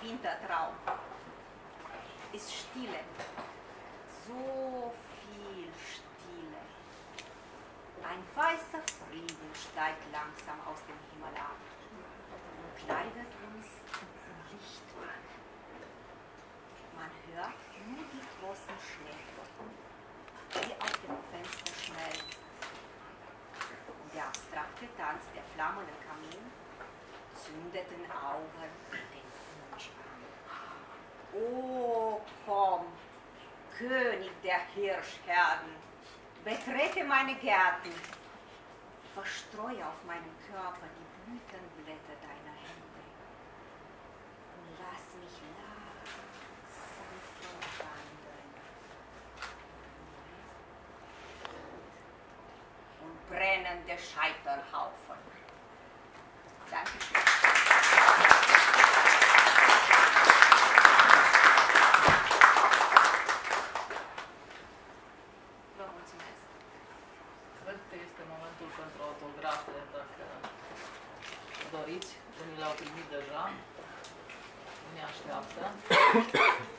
Wintertraum ist Stille. So viel Stille. Ein weißer Frieden steigt langsam aus dem Himmel ab und kleidet uns in Lichtwerk. Man hört nur die großen Schneeflocken, die auf dem Fenster schmelzen. Und der abstrakte Tanz der flammenden Kamin zündet den Augen den Wunsch an. Oh, komm, König der Hirschherden, betrete meine Gärten, verstreue auf meinem Körper die Blütenblätter deiner Hände und lass mich langsam verwandeln und brennende Scheiterhaufen. Dankeschön. Cred că este momentul pentru autografe, dacă doriți. Unii le-au primit deja. Unii așteaptă.